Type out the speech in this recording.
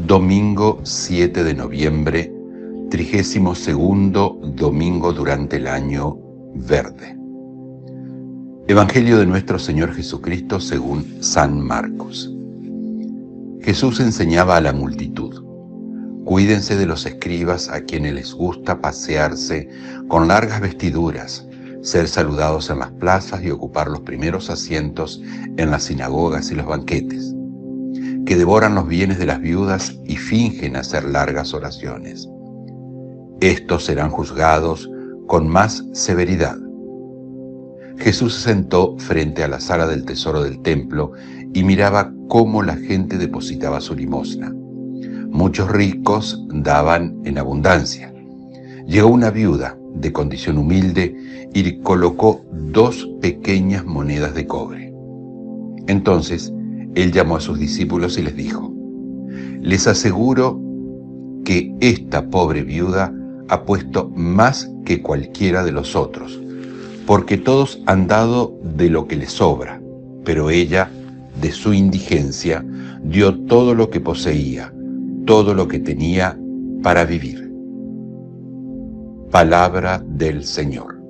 Domingo 7 de noviembre, 32º domingo durante el año verde. Evangelio de nuestro Señor Jesucristo según San Marcos. Jesús enseñaba a la multitud: cuídense de los escribas a quienes les gusta pasearse con largas vestiduras, ser saludados en las plazas y ocupar los primeros asientos en las sinagogas y los banquetes, que devoran los bienes de las viudas y fingen hacer largas oraciones. Estos serán juzgados con más severidad. Jesús se sentó frente a la sala del tesoro del templo y miraba cómo la gente depositaba su limosna. Muchos ricos daban en abundancia. Llegó una viuda de condición humilde y colocó 2 pequeñas monedas de cobre. Entonces él llamó a sus discípulos y les dijo: les aseguro que esta pobre viuda ha puesto más que cualquiera de los otros, porque todos han dado de lo que les sobra, pero ella, de su indigencia, dio todo lo que poseía, todo lo que tenía para vivir. Palabra del Señor.